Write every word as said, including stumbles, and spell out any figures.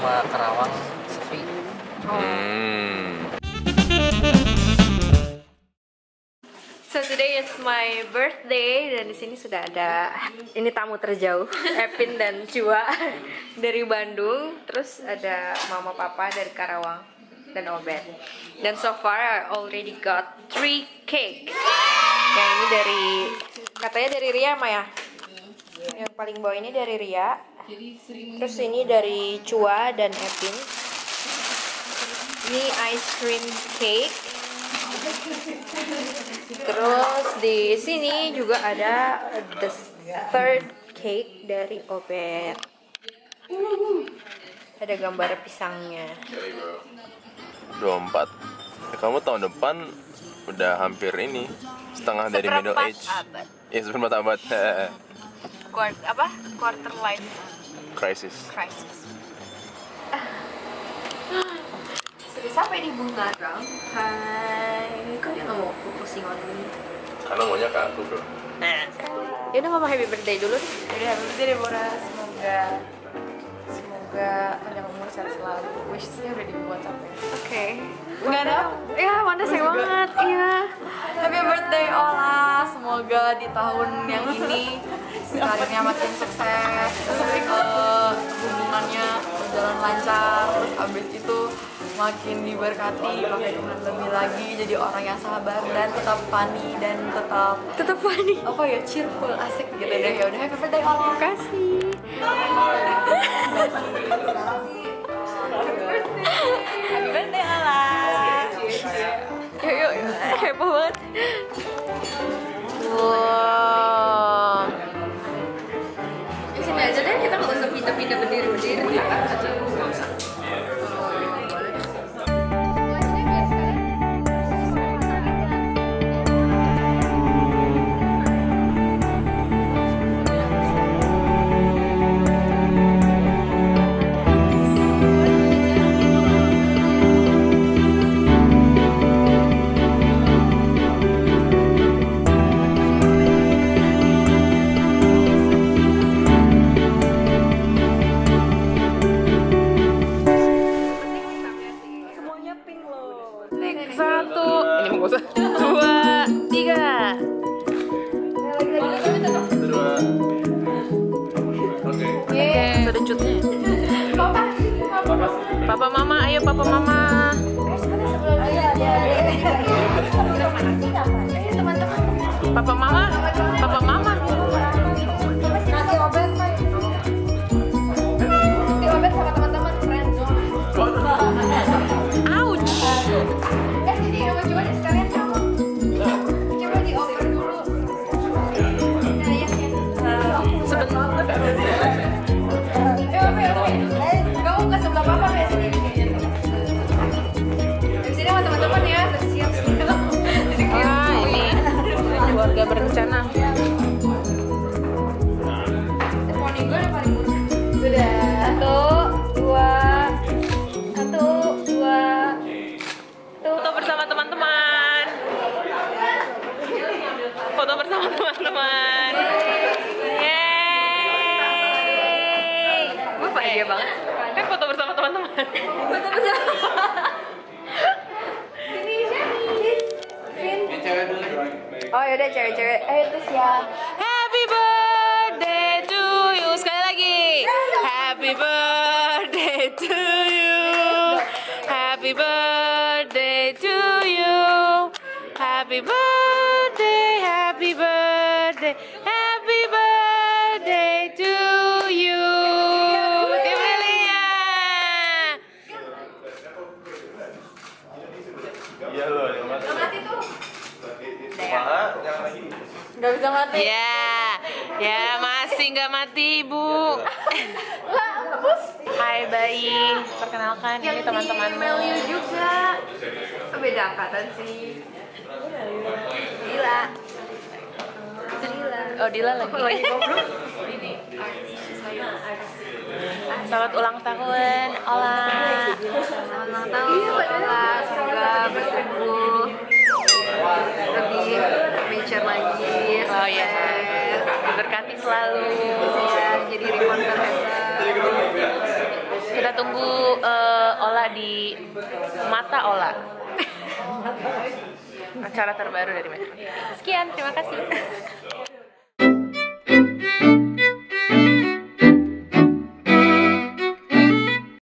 sama Karawang sepi. Oh. Hmm. So today is my birthday dan di sini sudah ada ini tamu terjauh, Epin dan Cua dari Bandung, terus ada mama papa dari Karawang dan Obet. Dan so far I already got three cake. Yang ini dari katanya dari Ria Maya. Yang paling bawah ini dari Ria. Terus ini dari Cua dan Epin. Ini ice cream cake. Terus di sini juga ada the third cake dari Obet. Ada gambar pisangnya. dua puluh empat. Kamu tahun depan udah hampir ini setengah dari middle age. Abad. Ya, seperempat abad. Quart apa? Quarter life Crisis. crisis. Sudah sampai di bunga dong. Hai, kok dia nggak mau focusing on me? Karena maunya ke aku, bro. Nah, yaudah mama happy birthday dulu. Jadi happy birthday Deborah, semoga semoga panjang umur sehat selalu. Wishesnya udah di WhatsApp ya. Oke. Okay. Nggak ada? Ya, Wanda sayang banget. Iya. Happy birthday Ola, semoga di tahun yang ini karirnya makin sukses, uh, hubungannya berjalan lancar, terus abis itu makin diberkati, pakai Tuhan lebih lagi, jadi orang yang sabar dan tetap funny dan tetap Tetap funny. apa ya, cheerful, asik gitu deh. Ya udah happy birthday Ola. Kasih. Happy birthday Ola. Yuk yuk, yuk. Heboh banget. Wow. Di sini aja deh, kita nggak usah pindah-pindah berdiri-berdiri. Satu, ini mau usah. Dua, tiga. Oke, ada cutnya. Papa mama, ayo papa mama. Papa mama, papa mama. Nanti Obet, nanti Obet sama teman-teman friendzone. Ouch. Eh, jadi coba coba deh sekalian kamu. Coba di over dulu. Nah, ya, ya. Sebentar. Eh, Obet, Obet. Kamu ke sebelah papa ya sini. Di sini sama teman-teman ya, bersiap. Ah, ini keluarga berencana. Poni gue udah paling buruk. Sudah. Satu, dua, satu, dua. Foto bersama teman-teman. Foto bersama teman-teman. Yeay. Gue bahagia banget. Kan foto bersama teman-teman. Foto bersama. Sini, sini. Oh yaudah cewek-cewek. Ayo terus ya. Happy birthday to you. Sekali lagi. Happy birthday to you. Happy birthday to you. Happy birthday, happy birthday, happy birthday to you. Demelia. Iya loh, yang mati. Mati tuh. Yang lagi. Gak bisa mati. Ya, ya masih nggak mati ibu. Hai bayi, perkenalkan ini teman-teman Meliu juga. Oh, beda angkatan sih. Dila. Itu Dila. Oh Dila lagi. Lagi goblok. Selamat ulang tahun, Ola. Selamat ulang tahun, Ola. Semoga bertumbuh lebih mature lagi. Oh ya, berkati selalu. Ya, jadi reporter hebat. Kita tunggu di Mata Ola. Acara terbaru dari Metro. Sekian, terima kasih.